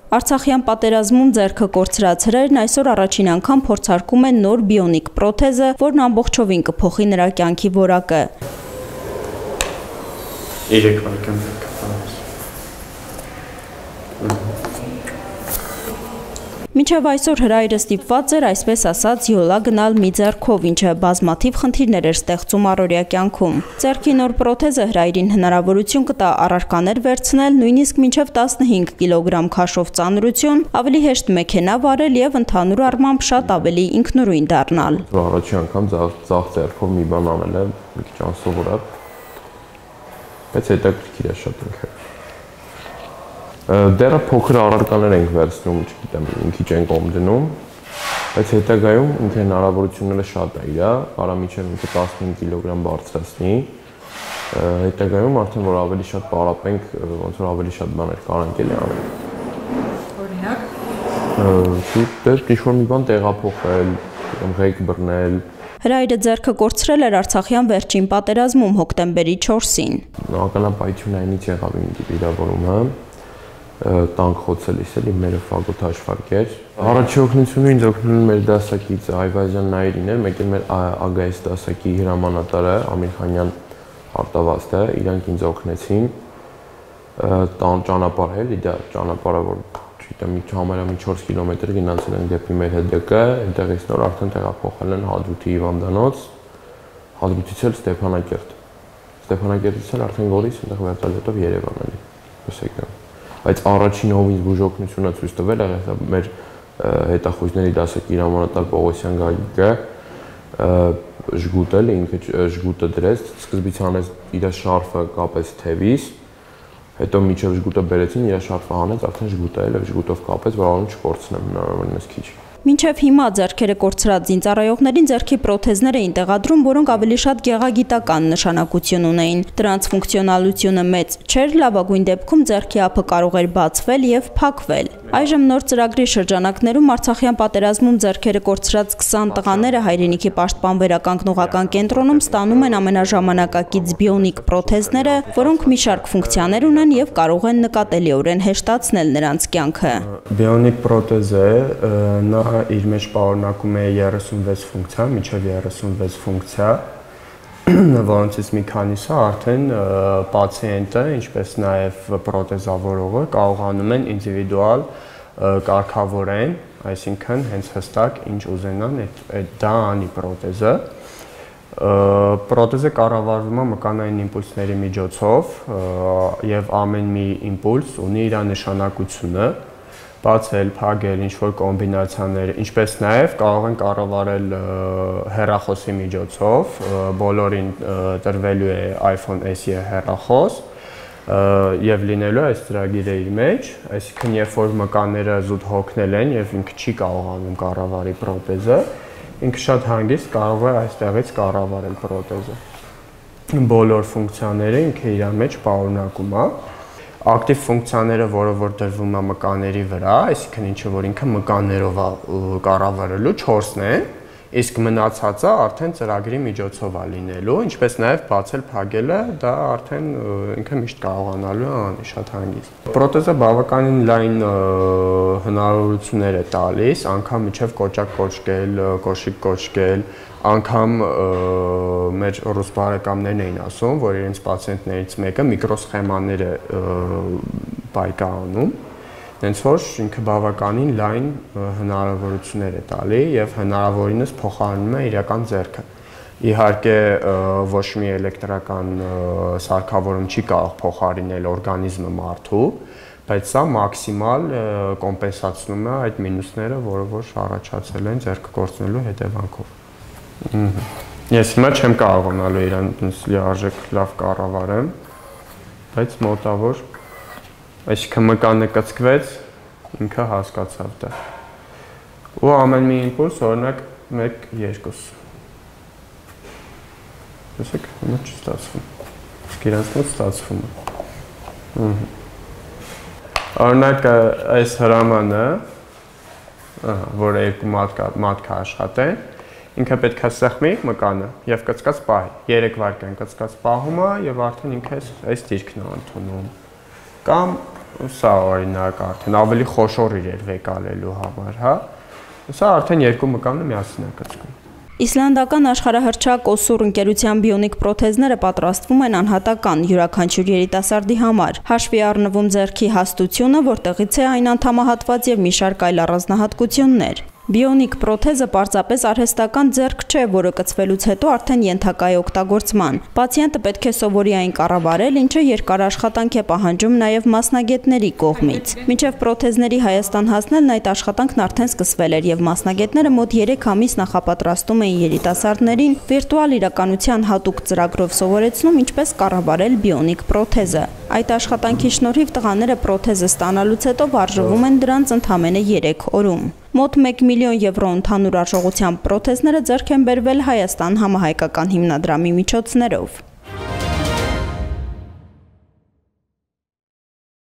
Արցախյան պատերազմում ձեռքը կորցրած հրերն այսօր առաջին անգամ փորձարկում են նոր բիոնիկ պրոթեզը, որն ամբողջովին կփոխի նրա կյանքի որակը։ Մինչև այսօր հրայրը ստիպված էր, այսպես ասած, յոլա գնալ մի ձեռքով, ինչը բազմաթիվ խնդիրներ էր ստեղծում առօրյա կյանքում։ Ձեռքի նոր պրոթեզը հրայրին հնարավորություն կտա առարկաներ վերցնել, նույնիսկ մինչև 15 կիլոգրամ քաշով ծանրություն, ավելի հեշտ մեքենա վարել եւ ընդհանուր առմամբ շատ ավելի ինքնուրույն դառնալ։ Առաջին անգամ ձախ ձեռքով մի բան անել եմ, մի քիչ անսովորական, բայց հետաքրքիր է շատ ինքը։ Դեռ փոքր առարկաներ ենք վերցնում, չգիտեմ, մի քիչ ենք ում դնում, բայց հետագայում ինքը հնարավորությունները շատ է իրա, կարա մինչև ինքը 15 կիլոգրամ բարձրացնի, հետագայում արդեն որ ավելի շատ պարապենք, ոնց որ ավելի շատ բաներ կարանք էլի անել։ Օրինակ։ Ինչ-որ մի բան տեղափոխել, ղեկ բռնել։ Հրայրը ձեռքը կորցրել էր Արցախյան վերջին պատերազմում հոկտեմբերի 4-ին։ Ականապայթյունայինից եղավ իմ վիրավորումը։ Տանկ խոցելիս էլի մերը ֆագոտ հաշվարկեր։ Առաջի օգնությունը ինձ օգնել մեր դասակից Այվազյան Նայիրին էր, մեկ էլ մեր ԱԳՍ դասակի հրամանատարը Ամիրխանյան Արտավազդը, իրանք ինձ օգնեցին ճանապարհ էլի, դա ճանապարհը որ չգիտեմ, համարյա 4 կիլոմետր գնացել են դեպի մեր ՀԴԿ, այնտեղից նոր արդեն տեղափոխել են Հադրութի հիվանդանոց, Հադրութից էլ Ստեփանակերտ։ Ստեփանակերտից էլ արդեն Գորիս, այնտեղ վերտալետով Երևան էլի։ Ոսեկան։ Բայց առաջին հովից բուժօգնությունը ցույց տվել է մեր հետախույզների դասակի հրամանատար Պողոսյան Գագիկը, ժգուտել, ինքը ժգուտը դրեց, սկզբից հանեց իր շարֆը կապեց թևից, հետո միջև ժգուտը բերեցին, իր շարֆը հանեց, արդեն ժգուտը էլ ժգուտով կապեց, որ առանց չկորցնեմ հնարավորինս քիչ։ Մինչև հիմա ձեռքերը կորցրած զինծառայողներին ձեռքի պրոթեզներ էին տեղադրում, որոնք ավելի շատ գեղագիտական նշանակություն ունեին։ Դրանց ֆունկցիոնալությունը մեծ չէր, լավագույն դեպքում ձեռքի ափը կարող էր բացվել եւ փակվել։ Այժմ նոր ծրագրի շրջանակներում Արցախյան պատերազմում ձեռքերը կորցրած 20 տղաները հայրենիքի պաշտպան-վերականգնողական կենտրոնում ստանում են ամենաժամանակակից բիոնիկ պրոթեզները, որոնք մի շարք ֆունկցիաներ ունեն եւ կարող են նկատելիորեն հեշտացնել նրանց կյանքը։ Բիոնիկ պրոթեզը նա իր մեջ պարունակում է 36 ֆունկցիա, մինչև 36 ֆունկցիա, որոնցից մի քանիսը արդեն պացիենտը, ինչպես նաև պրոթեզավորողը կարողանում են ինդիվիդուալ կարգավորեն, այսինքն հենց հստակ ինչ ուզենան, դա անի պրոթեզը։ Պրոթեզը կառավարվում է մկանային իմպուլսների միջոցով եւ ամեն մի իմպուլս ունի իր նշանակությունը, բացել, փակել, ինչ-որ կոմբինացիաներ, ինչպես նաև կարող են կառավարել հեռախոսի միջոցով, բոլորին տրվելու է iPhone SE հեռախոս եւ լինելու է այս ծրագիրը իր մեջ, այսինքն երբ որ մկանները զուտ հոգնել են եւ ինքը չի կարողանում կառավարի պրոթեզը, ինքը շատ հանգիստ կարող է այստեղից կառավարել պրոթեզը։ Բոլոր ֆունկցիաները ինքը իր մեջ պարունակում է։ Ակտիվ ֆունկցիաները, որը որ դրվում է մկաների վրա, այսինքն ինչը որ ինքը մկաններով կառավարելու 4-ն են, իսկ մնացածը արդեն ծրագրի միջոցով է լինելու, ինչպես նաև բացել փակելը, դա արդեն ինքը միշտ կարողանալու է անի շատ հանգիստ։ Պրոթեզը բավականին լայն հնարավորություններ է տալիս, անգամ միջև կոճակ կոճկել, կոշիկ կոճկել, անգամ մեր ռուս բարեկամներն էին ասում, որ իրենց պացիենտներից մեկը միկրոսխեմաներ է պայքարանում, հենց որ ինքը բավականին լայն հնարավորություններ է տալի եւ հնարավորինս փոխարինում է իրական ձեռքը։ Իհարկե ոչ մի էլեկտրական սարքավորում չի կարող փոխարինել օրգանիզմը մարդու, բայց սա մաքսիմալ կոմպենսացնում է այդ մինուսները, որը որ առաջացել են ձեռքը կորցնելու հետևանքով։ Ես հիմա չեմ կարողանալու իրան լիարժեք լավ կառավարեմ, բայց մոտավոր, այսինքն մկանը կծկվեց, ինքը հասկացավ դա։ Ու ամեն մի իմպուլս, օրինակ 1-2։ Տեսեք, հիմա չի ստացվում, իսկ իրանց մոտ ստացվում է։ Օրինակ այս հրամանը, որ երկու մատկա աշխատեն, ինքը պետք է սեղմի մկանը եւ կծկած պահի, 3 վայրկյան կծկած պահում է եւ արդեն ինքը այս դիրքն է ընդունում։ Կամ սա օրինակ արդեն ավելի խոշոր էր վեկալելու համար, հա։ Սա արդեն երկու մկանը միասին է կցվում։ Իսլանդական աշխարհահռչակ Օսուր ընկերության բիոնիկ պրոթեզները պատրաստվում են անհատական յուրաքանչյուր երիտասարդի համար։ Հաշվի առնվում ձեռքի հաստությունը, որտեղից է այն անդամահատված եւ մի շարք այլ առանձնահատկություններ։ Բիոնիկ պրոթեզը պարզապես արհեստական ձեռք չէ, որը կցվելուց հետո արդեն ենթակա է օգտագործման։ Պացիենտը պետք է սովորի այն կառավարել, ինչը երկար աշխատանք է պահանջում նաև մասնագետների կողմից։ Մինչև պրոթեզների Հայաստան հասնելն այդ աշխատանքն արդեն սկսվել էր եւ մասնագետները մոտ 3 ամիս նախապատրաստում էին երիտասարդներին վիրտուալ իրականության հատուկ ծրագրով սովորեցնում ինչպես կառավարել բիոնիկ պրոթեզը։ Այդ աշխատանքի շնորհիվ տղաները պրոթեզը ստանալուց հետո վարժվում են դրանց ընդամենը 3 օրում։ Մոտ 1 միլիոն եվրո ընդհանուր արժողությամբ պրոթեզները ձեռք են բերվել Հայաստան համահայկական հիմնադրամի միջոցներով։